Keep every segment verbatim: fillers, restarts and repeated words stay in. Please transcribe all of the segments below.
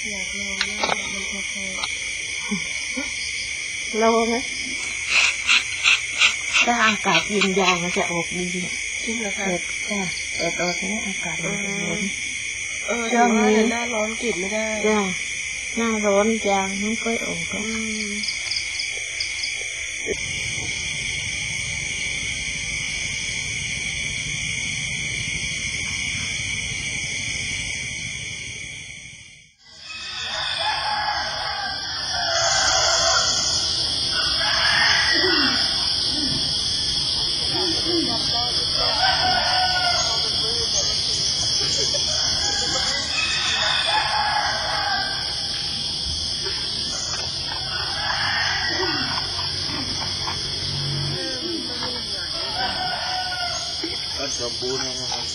อยากลองมากมันจะเคยลองไหมถ้าอากาศเย็นยาวมันจะออกดีจริงเหรอคะเปิดค่ะเปิดออกนี้อากาศมันจะร้อนเออช่วงนี้หน้าร้อนกรีดไม่ได้จ้ะหน้าร้อนยางไม่ค่อยออกก็สมบูรณ์นะครับ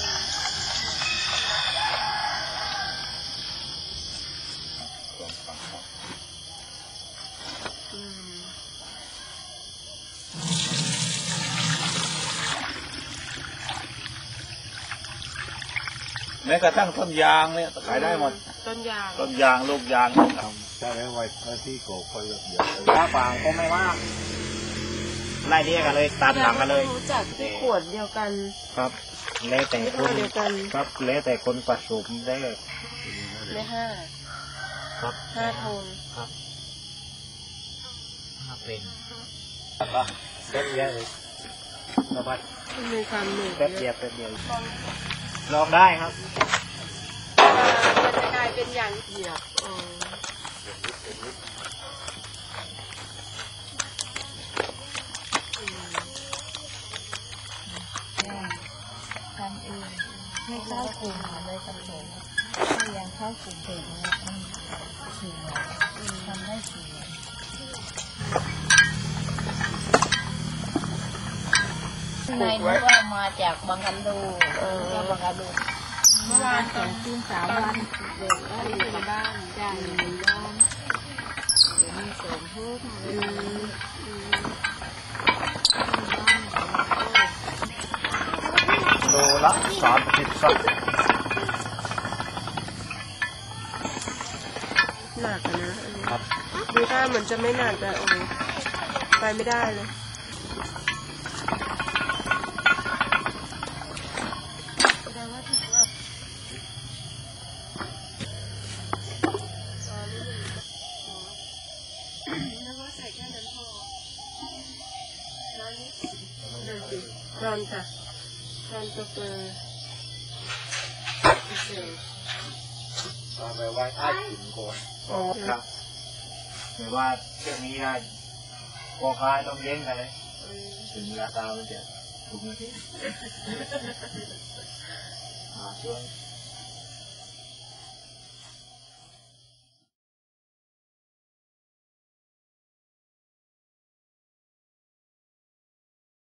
แม้กระทั่งต้นยางเนี่ยขายได้หมดต้นยางต้นยางลูกยางใช่แล้วไว้ที่โกคอยแบบเดียวถ้าฟางก็ไม่ว่าไล่เรียกกันเลยตามหลังกันเลยรู้จักที่ขวดเดียวกันครับแล้วแต่คนครับแล้วแต่คนผสมได้ได้ห้าครับห้าโทนครับห้าเป็นครับแป๊บเดียวเลยสบายมีความเหนื่อยแป๊บเดียวแป๊บเดียวลองได้ครับมันจะกลายเป็นอย่างเหยียบทำเองไม่เข้ากลุ่มเลยกระโถนถ้ายังเข้ากลุ่มเด็กเนี่ยมันเสียทำได้เสียในนี้ว่ามาจากบางกันดูเออบางกันดูเมื่อวานสองคืนสามวันเด็กก็อยู่ในบ้านจ่ายเงินบ้านเดี๋ยวมีเสริมเพิ่มโลละสามสิบสักหนักนะครับดูถ้าเหมือนจะไม่หนักแต่โอ้โหไปไม่ได้เลยร้อนค่ะร้อนตัวเปลือยเอาไปไว้ใต้ถุนก่อนครับแต่ว่าเรื่องนี้ได้พอค้าต้องเลี้ยงกันเลยถึงราคามันจะถูกไหมช่วง